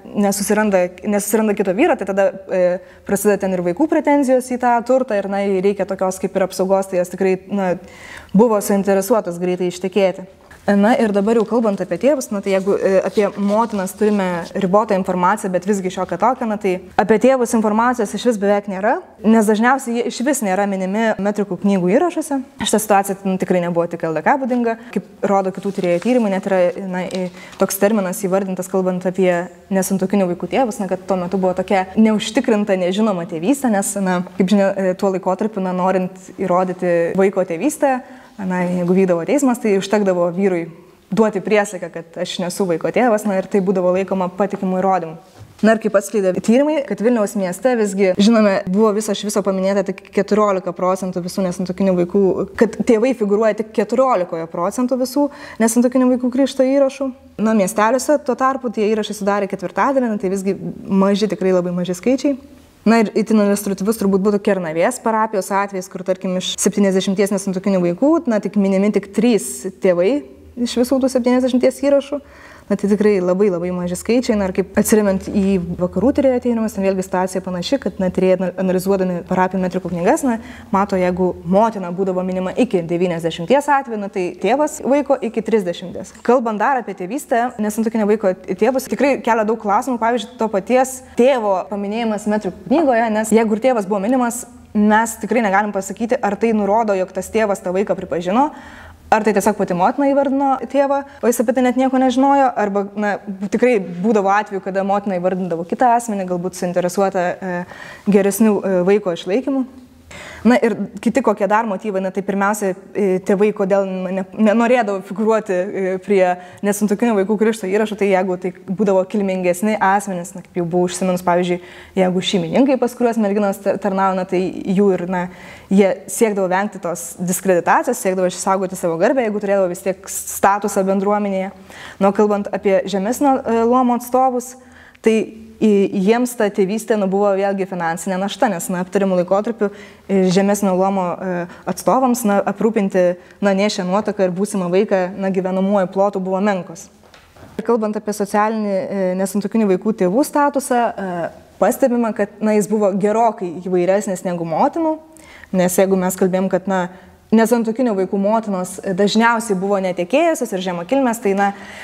nesusiranda kito vyro, tai tada prasideda ten ir vaikų pretenzijos į tą turtą ir reikia tokios kaip ir apsaugos, tai jos tikrai buvo suinteresuotas greitai ištekėti. Ir dabar jau kalbant apie tėvus, tai jeigu apie motinas turime ribotą informaciją, bet visgi šiokią tokią, tai apie tėvus informacijos iš vis beveik nėra, nes dažniausiai jie iš vis nėra minimi metrikų knygų įrašuose. Šitą situaciją tikrai nebuvo tik LDK būdinga, kaip rodo kitų tyrėjų tyrimai, net yra toks terminas įvardintas kalbant apie nesantuokinių vaikų tėvus, kad tuo metu buvo tokia neužtikrinta, nežinoma tėvystė, nes, kaip žinia, tuo laikotarpiu, norint įrodyti vaiko tėvystę, jeigu vykdavo teismas, tai užtekdavo vyrui duoti priesaiką, kad aš nesu vaiko tėvas, ir tai būdavo laikoma patikimų įrodymų. Ir kaip atskleidė tyrimai, kad Vilniaus mieste visgi, žinome, buvo iš viso paminėta tik 14% visų nesantuokinių vaikų, kad tėvai figūruoja tik 14% visų nesantuokinių vaikų krikšto įrašų. Miesteliuose tuo tarpu tie įrašai sudarė 1/4, tai visgi maži, tikrai labai maži skaičiai. Ir itin iliustratyvus turbūt būtų Kernavės parapijos atvejis, kur tarkim iš 70 nesantuokinių vaikų, tik minimi tik 3 tėvai iš visų tų 70 įrašų. Tai tikrai labai maži skaičiai. Ir kaip atsiremiant į vakarų tyrėjų tyrimus, ten vėlgi situacija panaši, kad tyrėjai analizuodami parapijų metrikų knygas, mato, jeigu motina būdavo minima iki 90 atvejų, tai tėvas vaiko iki 30. Kalbant dar apie tėvystę, nesantuokinio vaiko tėvus tikrai kelia daug klausimų, pavyzdžiui, to paties tėvo paminėjimas metrikų knygoje, nes jeigu ir tėvas buvo minimas, mes tikrai negalim pasakyti, ar tai nurodo, jog tas tėvas tą vaiką pripažino, ar tai tiesiog pati motina įvardino tėvą, o jis apie tai net nieko nežinojo, arba tikrai būdavo atveju, kada motina įvardindavo kitą asmenį, galbūt suinteresuota geresnių vaiko išlaikymų. Ir kiti kokie dar motyvai, tai pirmiausia, tėvai, kodėl nenorėdavo figūruoti prie nesantuokinių vaikų krikšto įrašų, tai jeigu tai būdavo kilmingesni asmenys, kaip jau buvo užsiminus, pavyzdžiui, jeigu šeimininkai, pas kuriuos merginos tarnauja, tai jų ir, jie siekdavo vengti tos diskreditacijos, siekdavo išsaugoti savo garbę, jeigu turėdavo vis tiek statusą bendruomenėje. Kalbant apie žemesnio luomo atstovus, tai jiems ta tėvystė buvo vėlgi finansinė našta, nes aptarimų laikotarpiu žemesnio luomo atstovams aprūpinti nėščią nuotaką ir būsimą vaiką gyvenamuoju plotu buvo menkos. Kalbant apie socialinį nesantuokinių vaikų tėvų statusą, pastebima, kad jis buvo gerokai įvairesnis negu motinų, nes jeigu mes kalbėjom, kad nesantuokinių vaikų motinos dažniausiai buvo netekėjusios ir žemakilmės, tai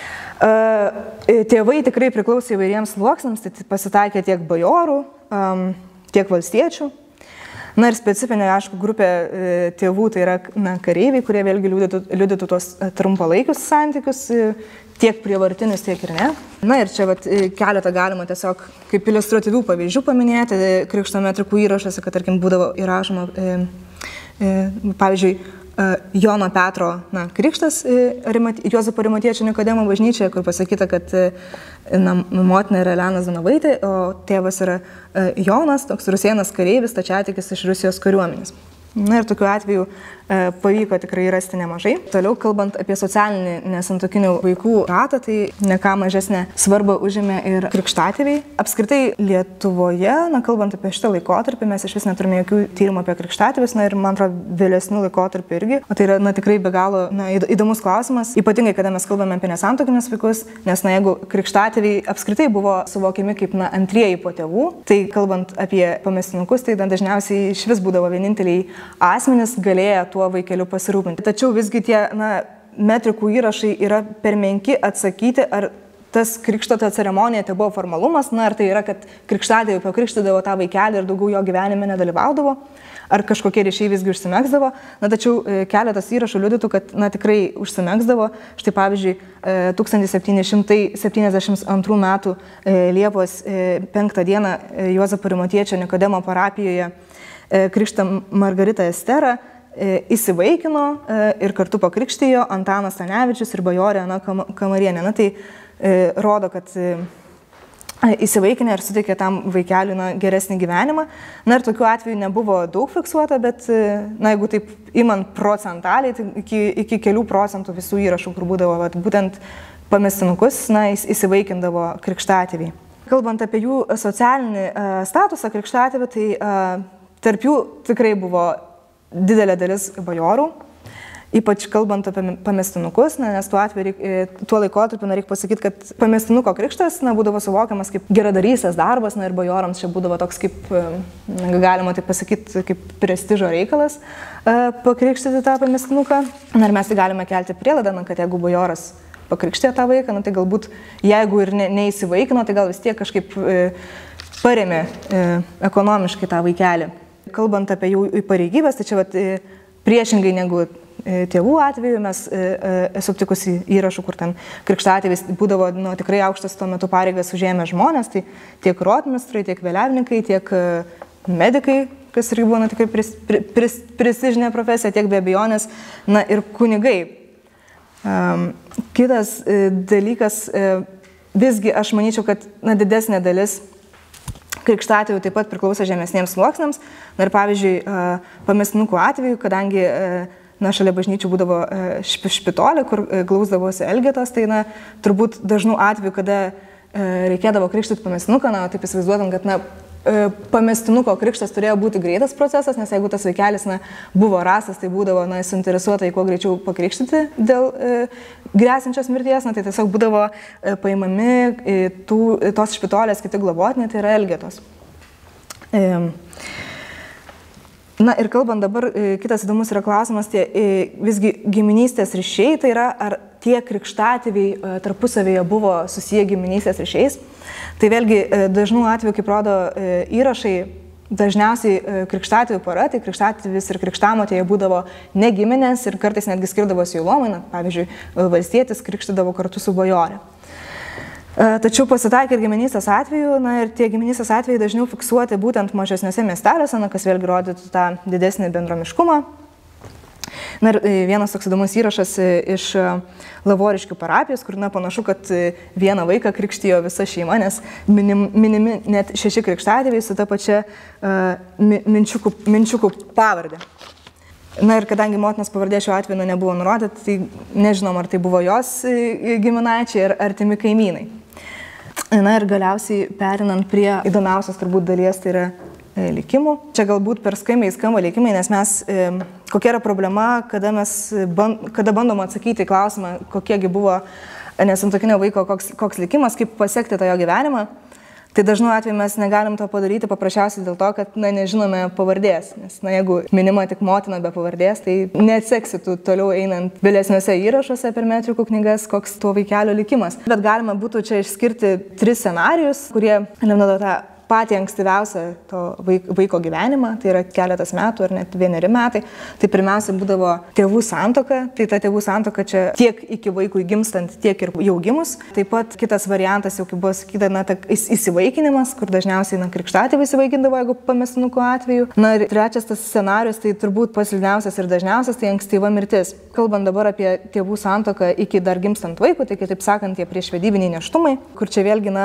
tėvai tikrai priklausė įvairiems sluoksniams, tai pasitaikė tiek bajorų, tiek valstiečių. Ir specifinė, aišku, grupė tėvų, tai yra kareiviai, kurie vėlgi liudytų tos trumpalaikius santykius, tiek prievartinius, tiek ir ne. Ir čia keletą galima tiesiog kaip iliustratyvių pavyzdžių paminėti krikšto metrikų įrašuose, kad tarkim būdavo įrašoma, pavyzdžiui, Jono Petro krikštas Juozapo Arimatiečių Nikodemo bažnyčioje, kur pasakyta, kad motina yra Elena Zanovaitė, o tėvas yra Jonas, toks rusėnas kareivis, stačiatikis iš Rusijos kariuomenės. Na ir tokiu atveju pavyko tikrai rasti nemažai. Toliau, kalbant apie socialinį nesantokinių vaikų ratą, tai ne ką mažesnę svarbą užėmė ir krikštatėviai. Apskritai Lietuvoje, kalbant apie šitą laikotarpį, mes iš vis neturime jokių tyrimų apie krikštatėvius, ir man atrodo vėlesnių laikotarpį irgi. O tai yra tikrai be galo įdomus klausimas, ypatingai kada mes kalbame apie nesantokinius vaikus, nes jeigu krikštatėviai apskritai buvo suvokiami kaip antrieji po tėvų, tai kalbant apie pamestinukus, tai dažniausiai iš vis būdavo vieninteliai asmenys galėję tuo vaikeliu pasirūpinti. Tačiau visgi tie metrikų įrašai yra per menki atsakyti, ar tas krikšto ceremonija tai buvo formalumas, ar tai yra, kad krikštatėviai pakrikštydavo tą vaikelį ir daugiau jo gyvenime nedalyvaudavo, ar kažkokie ryšiai visgi užsimegsdavo. Tačiau keletas įrašų liudytų, kad tikrai užsimegsdavo. Štai pavyzdžiui, 1772 metų Liepos 5 dieną Juozapo Rimotiečio Nikodemo parapijoje krikštą Margarita Estera įsivaikino ir kartu pakrikštijo Antanas Stanevičius ir bajorė Ana Kamarienė. Tai rodo, kad įsivaikinę ir suteikė tam vaikeliui geresnį gyvenimą. Ir tokių atvejų nebuvo daug fiksuota, bet jeigu taip imant procentaliai, tai iki kelių procentų visų įrašų, kur būdavo būtent pamestinukus, įsivaikindavo krikštatėviai. Kalbant apie jų socialinį statusą krikštatėvių, tai tarp jų tikrai buvo didelė dalis bajorų, ypač kalbant apie pamestinukus, nes tuo laikotarpiu reikia pasakyti, kad pamestinuko krikštas būdavo suvokiamas kaip geradarystės darbas, ir bajorams čia būdavo toks kaip, galima taip pasakyti, kaip prestižo reikalas pakrikštyti tą pamestinuką. Ir mes tai galime kelti prielaidą, kad jeigu bajoras pakrikštė tą vaiką, tai galbūt jeigu ir neįsivaikino, tai gal vis tiek kažkaip parėmė ekonomiškai tą vaikelį. Kalbant apie jų pareigybės, tai čia priešingai negu tėvų atveju, mes esu aptikusi įrašų, kur ten krikštatėvis būdavo tikrai aukštas tuo metu pareigas užėmę žmonės, tai tiek rotmistrai, tiek vėliavnikai, tiek medikai, kas irgi buvo tikrai prestižinė profesija, tiek be abejonės, ir kunigai. Kitas dalykas, visgi aš manyčiau, kad didesnė dalis krikštatėvių taip pat priklauso žemesniems sluoksniams. Ir pavyzdžiui, pamestinukų atveju, kadangi šalia bažnyčių būdavo špitolė, kur glausdavosi elgetos, tai turbūt dažnų atveju, kada reikėdavo krikštyti pamestinuką, taip įsivaizduodam, kad pamestinuko krikštas turėjo būti greitas procesas, nes jeigu tas vaikelis buvo rastas, tai būdavo suinteresuota į kuo greičiau pakrikštyti dėl grėsinčios mirties, tai tiesiog būdavo paimami tos špitolės kiti globotiniai, tai yra elgetos. Ir kalbant dabar, kitas įdomus yra klausimas, visgi giminystės ryšiai, tai yra, ar tie krikštatėviai tarpusavėje buvo susiję giminystės ryšiais. Tai vėlgi dažnų atveju, kaip rodo įrašai, dažniausiai krikštatėvių pora, tai krikštatėvis ir krikštamotė būdavo ne giminės ir kartais netgi skirdavosi jų luomai, pavyzdžiui, valstietis krikštydavo kartu su bajore. Tačiau pasitaikė ir giminystės atveju, ir tie giminystės atvejai dažniau fiksuoti būtent mažesniuose miesteliuose, kas vėlgi rodytų tą didesnį bendromiškumą. Ir vienas toks įdomus įrašas iš Lavoriškių parapijos, kur panašu, kad vieną vaiką krikštijo visa šeima, nes minimi net 6 krikštatėviai su ta pačia Minčiukų pavardė. Ir kadangi motinos pavardė šiuo atveju nebuvo nurodyta, tai nežinom, ar tai buvo jos giminaičiai ar artimi kaimynai. Ir galiausiai perinant prie įdomiausios turbūt dalies, tai yra likimų. Čia galbūt per skambiai skamba likimai, nes mes, kokia yra problema, kada bandom atsakyti į klausimą, kokiegi buvo nesantuokinio vaiko, koks likimas, kaip pasiekti tą jo gyvenimą. Tai dažnu atveju mes negalim to padaryti paprasčiausiai dėl to, kad nežinome pavardės. Nes jeigu minima tik motina be pavardės, tai neatseksi tu toliau einant vėlesniuose įrašuose per metrikų knygas, koks tuo vaikelio likimas. Bet galima būtų čia išskirti 3 scenarijus, kurie lemdavo tą patį ankstyviausią to vaiko gyvenimą, tai yra keletas metų ar net 1 metai. Tai pirmiausia būdavo tėvų santuoka, tai ta tėvų santuoka čia tiek iki vaikui gimstant, tiek ir jau gimus. Taip pat kitas variantas, jau kaip buvo sakyta, įsivaikinimas, kur dažniausiai krikštatėviai įsivaikindavo, jeigu pamestinuko atveju. Ir trečias tas scenarius, tai turbūt pats liūdniausias ir dažniausias, tai ankstyva mirtis. Kalbant dabar apie tėvų santuoką iki dar gimstant vaikui, tai kitaip sakant, tie priešvedybiniai nėštumai, kur čia vėlgi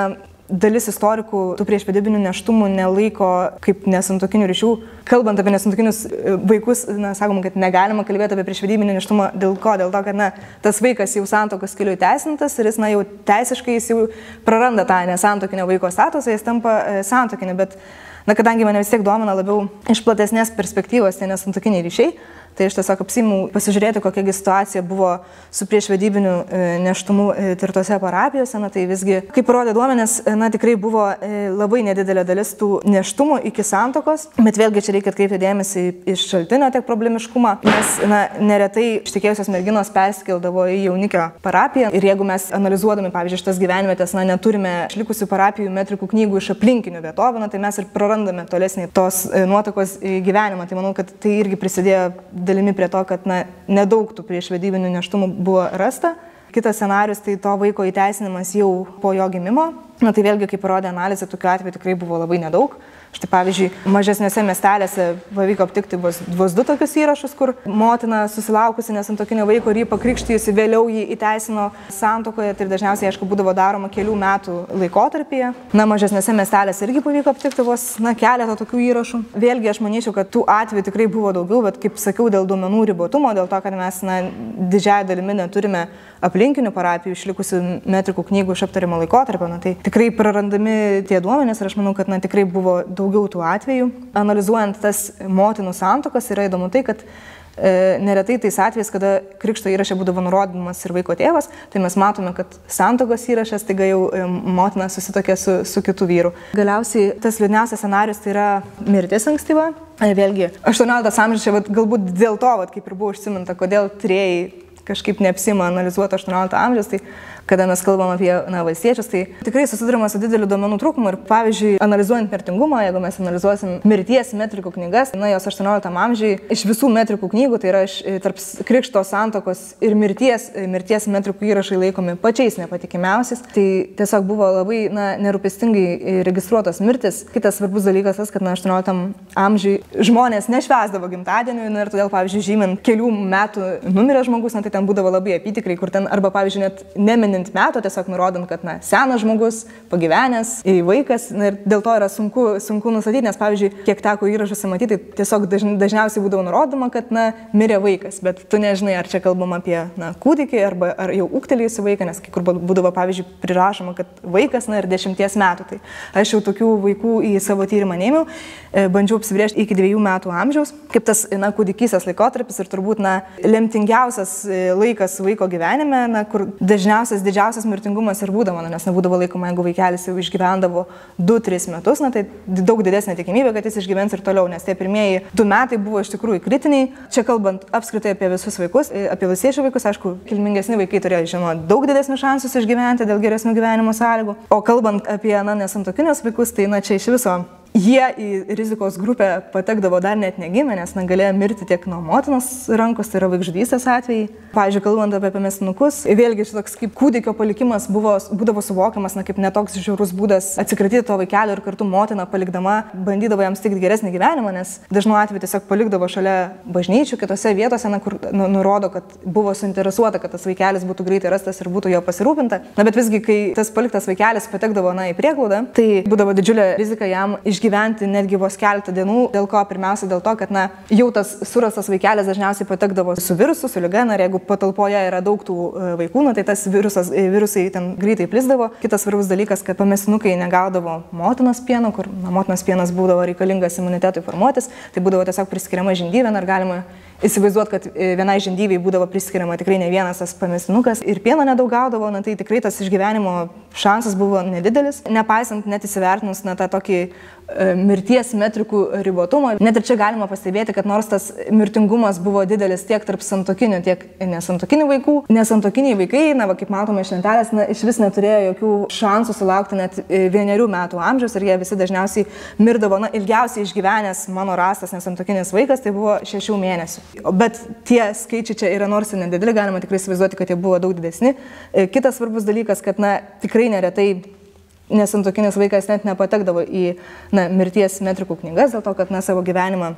dalis istorikų tų priešvedybinių nėštumų nelaiko kaip nesantuokinių ryšių. Kalbant apie nesantuokinius vaikus, sakoma, kad negalima kalbėti apie priešvedybinį nėštumą. Dėl ko? Dėl to, kad tas vaikas jau santuokos keliu įteisintas ir jis jau teisiškai jis jau praranda tą nesantuokinio vaiko statusą, jis tampa santuokinį, bet kadangi mane vis tiek domina labiau iš platesnės perspektyvos tie nesantuokiniai ryšiai, tai aš tiesiog apsiimu pasižiūrėti, kokia situacija buvo su priešvedybiniu nėštumu tirtose parapijose. Tai visgi, kaip parodė duomenės, tikrai buvo labai nedidelė dalis tų nėštumų iki santuokos, bet vėlgi čia reikia atkreipti dėmesį iš šaltinio tiek problemiškumą, nes neretai ištekėjusios merginos persikeldavo į jaunikio parapiją ir jeigu mes analizuodami, pavyzdžiui, šitas gyvenvietės, neturime išlikusių parapijų metrikų knygų iš aplinkinių vietovių, tai mes ir prarandame tolesnį tos nuotakos gyvenimą. Tai manau, kad tai irgi prisidėjo dalimi prie to, kad nedaug tų priešvedybinių nėštumų buvo rasta. Kitas scenarius, tai to vaiko įteisinimas jau po jo gimimo. Tai vėlgi, kaip parodė analizė, tokiu atveju tikrai buvo labai nedaug. Štai pavyzdžiui, mažesnėse miestelėse pavyko aptikti vos 2 tokius įrašus, kur motina susilaukusi nesantuokinio vaiko ir jį pakrikštijusi, vėliau jį įteisino santuokoje, tai dažniausiai, aišku, būdavo daroma kelių metų laikotarpyje. Mažesnėse miestelėse irgi pavyko aptikti vos keletą tokių įrašų. Vėlgi, aš manyčiau, kad tų atvejų tikrai buvo daugiau, bet kaip sakiau, dėl duomenų ribotumo, dėl to, kad mes didžiąją dalimi neturime aplinkinių parapijų išlikusių metrikų knygų iš aptarimo laikotarpio, tai tikrai prarandami tie duomenys ir aš manau, kad tikrai buvo daugiau tų atvejų. Analizuojant tas motinų santuokas, yra įdomu tai, kad neretai tais atvejais, kada krikšto įraše būdavo nurodymas ir vaiko tėvas, tai mes matome, kad santuokos įrašas, taiga jau motina susituokė su kitu vyru. Galiausiai tas liūdniausias scenarius tai yra mirtis ankstyva. Vėlgi, 18 amžius čia galbūt dėl to, kaip ir buvo užsiminta, kodėl tyrėjai kažkaip neapsima analizuoti 18 amžiaus, tai kada mes kalbam apie valstiečius, tai tikrai susidurime su dideliu duomenų trūkumu ir pavyzdžiui, analizuojant mirtingumą, jeigu mes analizuosim mirties metrikų knygas, jos 18 amžiui iš visų metrikų knygų, tai yra tarp krikšto santuokos ir mirties metrikų įrašai laikomi pačiais nepatikimiausiais, tai tiesiog buvo labai nerūpestingai registruotos mirtis. Kitas svarbus dalykas tas, kad 18 amžiui žmonės nešvęsdavo gimtadienių ir todėl, pavyzdžiui, žymint kelių metų numirė žmogus, tai ten būdavo labai apytikriai, kur ten arba, pavyzdžiui, net neminint metų, tiesiog nurodant, kad senas žmogus, pagyvenęs, vaikas, ir dėl to yra sunku nustatyti, nes, pavyzdžiui, kiek teko įrašuose matyti, tiesiog dažniausiai būdavo nurodoma, kad mirė vaikas, bet tu nežinai, ar čia kalbam apie kūdikį, ar jau ūgtelėjusį vaiką, nes kai kur būdavo, pavyzdžiui, prirašoma, kad vaikas ir 10 metų. Tai aš jau tokių vaikų į savo tyrimą neėmiau, bandžiau apsibrėžti iki 2 metų amžiaus, kaip tas kūdikystės laikotarpis ir turbūt lemtingiausias laikas vaiko gyvenime, kur didžiausias mirtingumas ir būdavo, nes nebūdavo laikoma, jeigu vaikelis jau išgyvendavo 2-3 metus, tai daug didesnė tikimybė, kad jis išgyvens ir toliau, nes tie pirmieji 2 metai buvo iš tikrųjų kritiniai. Čia kalbant apskritai apie visus vaikus, apie valstiečių vaikus, aišku, kilmingesni vaikai turėjo, žinoma, daug didesnių šansus išgyventi dėl geresnių gyvenimo sąlygų. O kalbant apie nesantuokinius vaikus, tai čia iš viso jie į rizikos grupę patekdavo dar net negimę, nes galėjo mirti tiek nuo motinos rankos, tai yra vaikžudystės atvejai. Pavyzdžiui, kalbant apie pamestinukus, vėlgi šitoks kaip kūdikio palikimas būdavo suvokiamas kaip netoks žiaurus būdas atsikratyti to vaikelio ir kartu motina palikdama bandydavo jam suteikti geresnį gyvenimą, nes dažnu atveju tiesiog palikdavo šalia bažnyčių, kitose vietose, kur nurodo, kad buvo suinteresuota, kad tas vaikelis būtų greitai rastas ir būtų jo pasirūpinta. Bet visgi, kai tas paliktas vaikelis patekdavo į prieglaudą, tai būdavo didžiulė rizika jam išgyventi netgi vos keletą dienų, dėl ko pirmiausia dėl to, kad jau tas surastas vaikelis dažniausiai patekdavo su virusu, su liga, ir jeigu patalpoje yra daug tų vaikų, tai tas virusai ten greitai plisdavo. Kitas svarbus dalykas, kad pamestinukai negaudavo motinos pieno, kur motinos pienas būdavo reikalingas imunitetui formuotis, tai būdavo tiesiog priskiriama žindyvė, ir galima įsivaizduoti, kad vienai žindyviai būdavo priskiriama tikrai ne vienas tas pamestinukas ir pieno nedaug gaudavo, tai tikrai tas išgyvenimo šansas buvo nedidelis, nepaisant net įsivertinus tą tokį mirties metrikų ribotumą. Net ir čia galima pastebėti, kad nors tas mirtingumas buvo didelis tiek tarp santuokinių, tiek nesantuokinių vaikų, nesantokiniai vaikai, kaip matome iš lentelės, iš vis neturėjo jokių šansų sulaukti net 1 metų amžiaus ir jie visi dažniausiai mirdavo. Ilgiausiai išgyvenęs mano rastas nesantuokinis vaikas tai buvo 6 mėnesių. Bet tie skaičiai čia yra nors ir nedideli, galima tikrai įsivaizduoti, kad jie buvo daug didesni. Kitas svarbus dalykas, kad tikrai neretai nesantuokinis vaikas net nepatekdavo į mirties metrikų knygas, dėl to, kad savo gyvenimą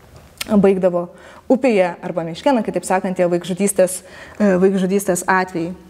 baigdavo upėje arba miške, kitaip sakant, tie vaikžudystės atvejai.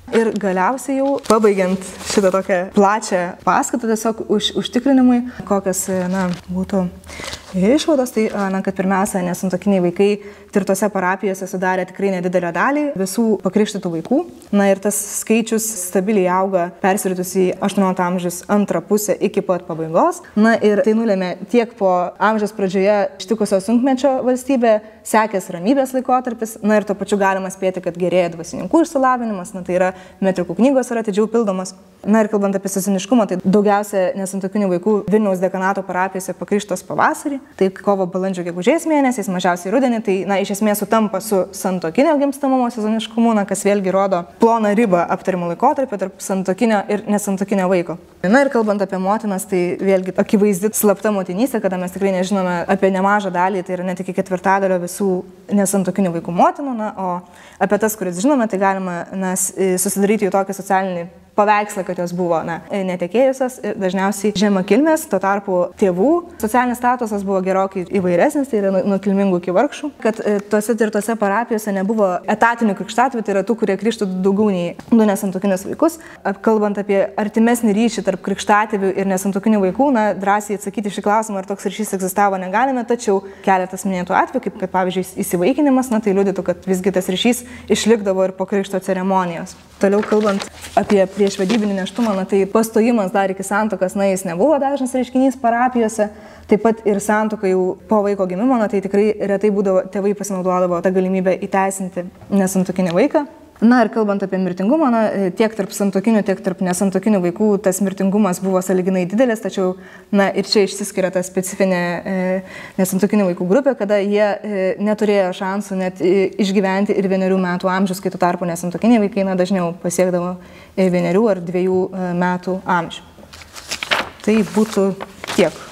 Ir galiausiai jau, pabaigiant šitą tokią plačią paskaitą, tiesiog užtikrinimui, kokias, būtų išvados, tai, kad pirmiausia, nesantuokiniai vaikai tirtose parapijose sudarė tikrai nedidelę dalį visų pakrikštytų vaikų. Ir tas skaičius stabiliai auga persiritus į 18 amžiaus antrą pusę iki pat pabaigos. Ir tai nulėmė tiek po amžiaus pradžioje ištikusio sunkmečio valstybė, sekęs ramybės laikotarpis, ir tuo pačiu galima spėti, kad gerėja dvasininkų išsilavinimas, tai yra metrikų knygos yra atidžiau pildomas. Ir kalbant apie sezoniškumą, tai daugiausia nesantuokinių vaikų Vilniaus dekanato parapijose pakrikštytos pavasarį, tai kovo, balandžio, gegužės mėnesiais, mažiausiai rudenį, tai iš esmės sutampa su santuokinio gimstamumo sezoniškumu, kas vėlgi rodo ploną ribą aptarimo laikotarpio tarp santuokinio ir nesantuokinio vaiko. Ir kalbant apie motinas, tai vėlgi akivaizdi slapta motinystė, kada mes tikrai nežinome apie nemažą dalį, tai yra net iki 1/4 visų nesantuokinių vaikų motinų, o apie tas, kuris žinome, tai galima susidaryti jų tokį socialinį paveikslą, kad jos buvo netekėjusios ir dažniausiai žemakilmės, tuo tarpu tėvų socialinis statusas buvo gerokai įvairesnis, tai yra nuo kilmingų iki vargšų, kad tose tirtose parapijose nebuvo etatinių krikštatvių, tai yra tų, kurie krikštų daugiau nei 2 nesantuokinius vaikus. Kalbant apie artimesnį ryšį tarp krikštatvių ir nesantuokinių vaikų, drąsiai atsakyti šį klausimą, ar toks ryšys egzistavo, negalime, tačiau keletas minėtų atvejų, kaip kad pavyzdžiui įsivaikinimas, tai liudytų, kad visgi tas ryšys išlikdavo ir po krikšto ceremonijos. Toliau kalbant apie priešvedybinį nėštumą, tai pastojimas dar iki santuokos, jis nebuvo dažnas reiškinys parapijose, taip pat ir santuoka jau po vaiko gimimo, tai tikrai retai būdavo, tėvai pasinaudodavo tą galimybę įteisinti nesantuokinį vaiką. Ir kalbant apie mirtingumą, tiek tarp santuokinių, tiek tarp nesantuokinių vaikų tas mirtingumas buvo sąlyginai didelis, tačiau ir čia išsiskiria ta specifinė nesantuokinių vaikų grupė, kada jie neturėjo šansų net išgyventi ir 1 metų amžius, kai tuo tarpu nesantuokiniai vaikai dažniau pasiekdavo 1 ar 2 metų amžių. Tai būtų tiek.